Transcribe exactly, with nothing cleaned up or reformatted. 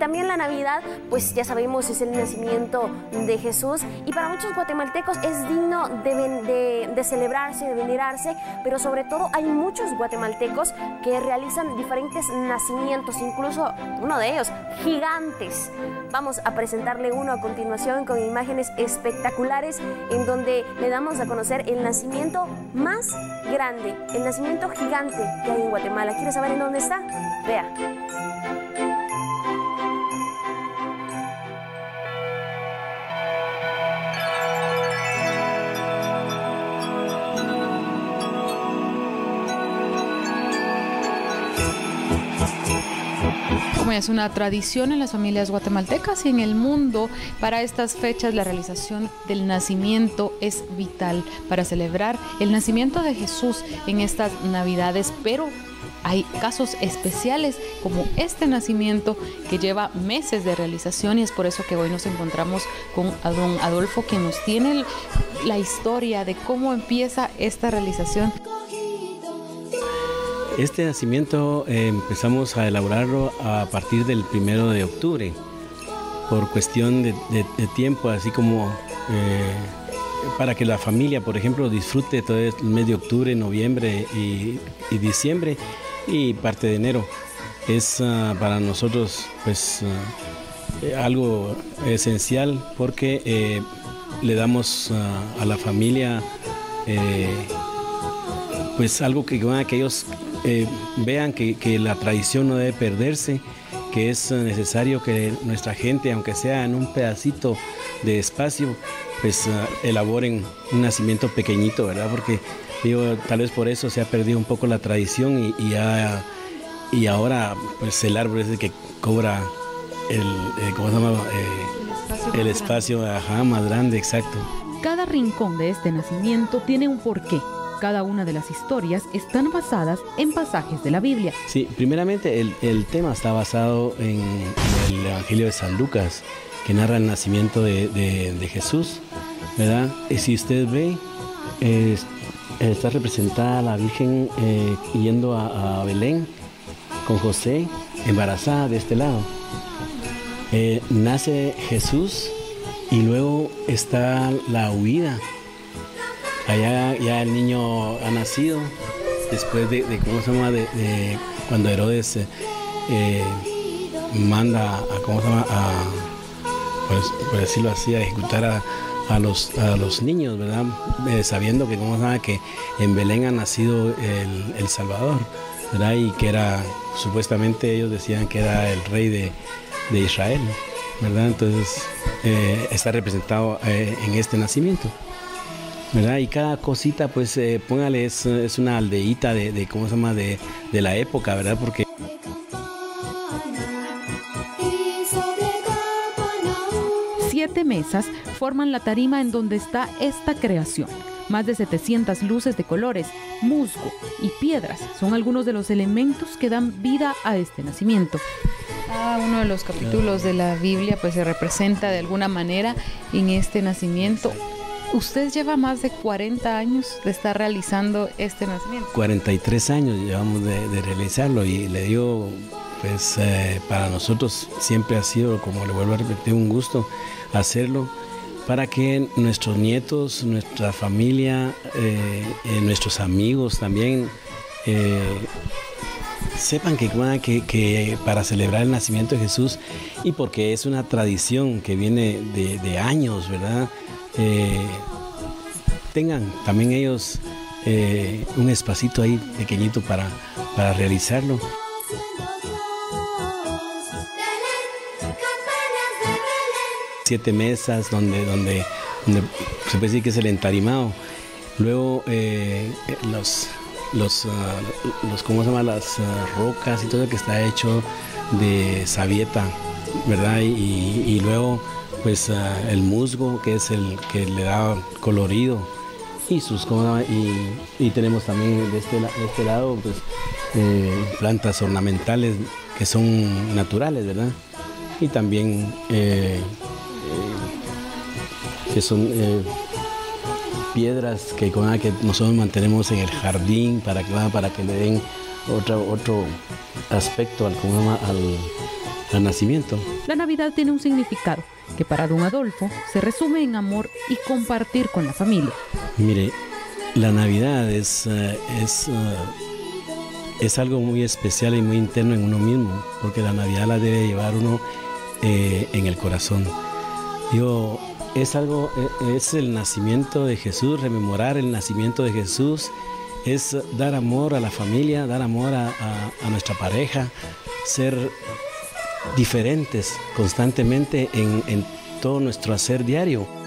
también la Navidad, pues ya sabemos, es el nacimiento de Jesús, y para muchos guatemaltecos es digno de, de, de celebrarse, de venerarse, pero sobre todo hay muchos guatemaltecos que realizan diferentes nacimientos, incluso uno de ellos, gigantes. Vamos a presentarle uno a continuación con imágenes espectaculares en donde le damos a conocer el nacimiento más grande, el nacimiento gigante que hay en Guatemala. ¿Quiere saber en dónde está? Vea. Como es una tradición en las familias guatemaltecas y en el mundo, para estas fechas la realización del nacimiento es vital para celebrar el nacimiento de Jesús en estas Navidades, pero hay casos especiales como este nacimiento que lleva meses de realización, y es por eso que hoy nos encontramos con a don Adolfo, que nos tiene la historia de cómo empieza esta realización. Este nacimiento eh, empezamos a elaborarlo a partir del primero de octubre, por cuestión de, de, de tiempo, así como eh, para que la familia, por ejemplo, disfrute todo el mes de octubre, noviembre y, y diciembre y parte de enero. Es uh, para nosotros pues uh, algo esencial, porque eh, le damos uh, a la familia eh, pues algo que, que ellos eh, vean que, que la tradición no debe perderse, que es necesario que nuestra gente, aunque sea en un pedacito de espacio, pues uh, elaboren un nacimiento pequeñito, ¿verdad? Porque digo, tal vez por eso se ha perdido un poco la tradición y, y, ya, y ahora pues el árbol es el que cobra el, eh, ¿cómo se llama? Eh, el espacio, ajá, más grande, exacto. Cada rincón de este nacimiento tiene un porqué. Cada una de las historias están basadas en pasajes de la Biblia. Sí, primeramente el, el tema está basado en, en el Evangelio de San Lucas, que narra el nacimiento de, de, de Jesús, ¿verdad? Y si usted ve, eh, está representada la Virgen eh, yendo a, a Belén con José, embarazada de este lado. Eh, nace Jesús y luego está la huida. Allá ya el niño ha nacido después de, de ¿cómo se llama? De, de cuando Herodes eh, eh, manda a, ¿cómo se llama? A, pues, por decirlo así, a ejecutar a, a, los, a los niños, ¿verdad? Eh, sabiendo que, ¿cómo se llama? Que en Belén ha nacido el, el Salvador, ¿verdad? Y que era, supuestamente ellos decían que era el rey de, de Israel, ¿verdad? Entonces eh, está representado eh, en este nacimiento, ¿verdad? Y cada cosita, pues, eh, póngale, es, es una aldeíta de, de, ¿cómo se llama? De, de la época, ¿verdad? Porque siete mesas forman la tarima en donde está esta creación. Más de setecientas luces de colores, musgo y piedras son algunos de los elementos que dan vida a este nacimiento. Cada uno de los capítulos de la Biblia pues se representa de alguna manera en este nacimiento. Usted lleva más de cuarenta años de estar realizando este nacimiento. cuarenta y tres años llevamos de, de realizarlo, y le digo, pues eh, para nosotros siempre ha sido, como le vuelvo a repetir, un gusto hacerlo para que nuestros nietos, nuestra familia, eh, eh, nuestros amigos también eh, sepan que, que, que para celebrar el nacimiento de Jesús, y porque es una tradición que viene de, de años, ¿verdad? Eh, tengan también ellos eh, un espacito ahí pequeñito para, para realizarlo. Siete mesas donde, donde, donde se puede decir que es el entarimado. Luego eh, los, los, uh, los, ¿cómo se llama? Las uh, rocas y todo lo que está hecho de sabieta, ¿verdad? Y, y luego pues uh, el musgo, que es el que le da colorido, y sus ¿cómo se llama? Y, y tenemos también de este, de este lado pues eh, plantas ornamentales que son naturales, ¿verdad? Y también eh, eh, que son eh, piedras que, que nosotros mantenemos en el jardín para que, para que le den otro, otro aspecto al, al, al nacimiento. La Navidad tiene un significado que para don Adolfo se resume en amor y compartir con la familia. Mire, la Navidad es, uh, es, uh, es algo muy especial y muy interno en uno mismo, porque la Navidad la debe llevar uno eh, en el corazón. Digo, es algo, es el nacimiento de Jesús, rememorar el nacimiento de Jesús, es dar amor a la familia, dar amor a, a, a nuestra pareja, ser diferentes constantemente en, en todo nuestro hacer diario.